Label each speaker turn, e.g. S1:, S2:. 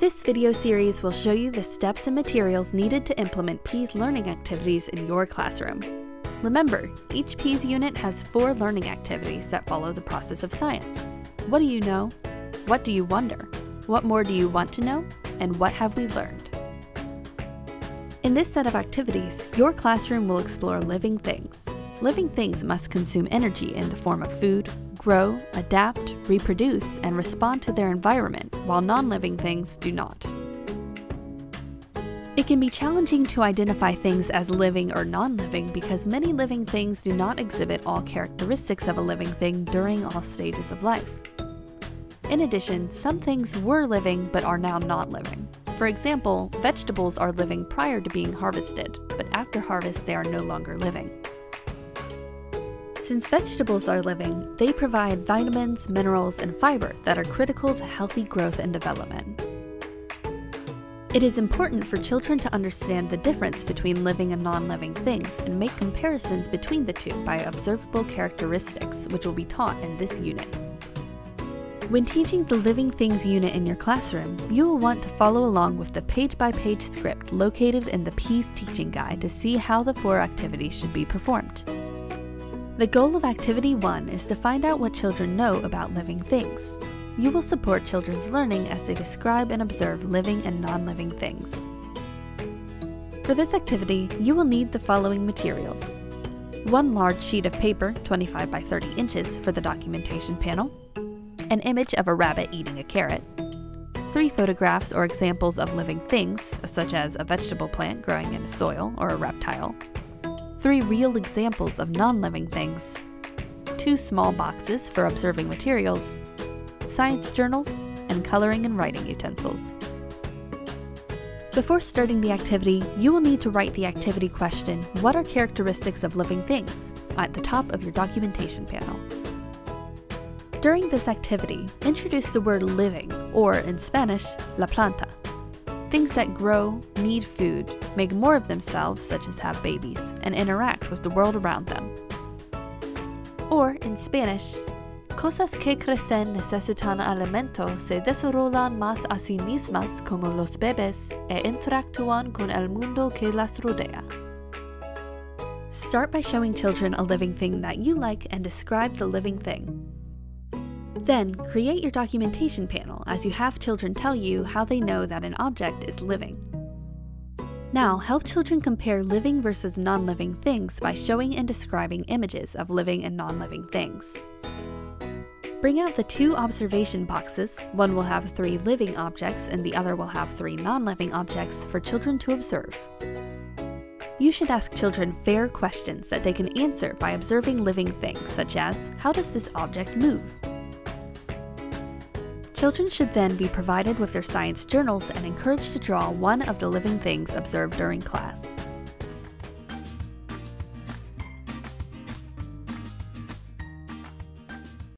S1: This video series will show you the steps and materials needed to implement PEAS learning activities in your classroom. Remember, each PEAS unit has 4 learning activities that follow the process of science. What do you know? What do you wonder? What more do you want to know? And what have we learned? In this set of activities, your classroom will explore living things. Living things must consume energy in the form of food, grow, adapt, reproduce, and respond to their environment, while non-living things do not. It can be challenging to identify things as living or non-living because many living things do not exhibit all characteristics of a living thing during all stages of life. In addition, some things were living but are now not living. For example, vegetables are living prior to being harvested, but after harvest they are no longer living. Since vegetables are living, they provide vitamins, minerals, and fiber that are critical to healthy growth and development. It is important for children to understand the difference between living and non-living things and make comparisons between the two by observable characteristics, which will be taught in this unit. When teaching the Living Things unit in your classroom, you will want to follow along with the page-by-page script located in the PEAS teaching guide to see how the 4 activities should be performed. The goal of Activity 1 is to find out what children know about living things. You will support children's learning as they describe and observe living and non-living things. For this activity, you will need the following materials: 1 large sheet of paper, 25 by 30 inches, for the documentation panel, an image of a rabbit eating a carrot, 3 photographs or examples of living things, such as a vegetable plant growing in soil or a reptile, 3 real examples of non-living things, 2 small boxes for observing materials, science journals, and coloring and writing utensils. Before starting the activity, you will need to write the activity question, "What are characteristics of living things?" at the top of your documentation panel. During this activity, introduce the word living, or in Spanish, la planta. Things that grow, need food, make more of themselves, such as have babies, and interact with the world around them. Or, in Spanish, cosas que crecen necesitan alimento se desarrollan más a sí mismas como los bebés e interactúan con el mundo que las rodea. Start by showing children a living thing that you like and describe the living thing. Then, create your documentation panel as you have children tell you how they know that an object is living. Now, help children compare living versus non-living things by showing and describing images of living and non-living things. Bring out the 2 observation boxes. One will have 3 living objects and the other will have 3 non-living objects for children to observe. You should ask children fair questions that they can answer by observing living things, such as, how does this object move? Children should then be provided with their science journals and encouraged to draw one of the living things observed during class.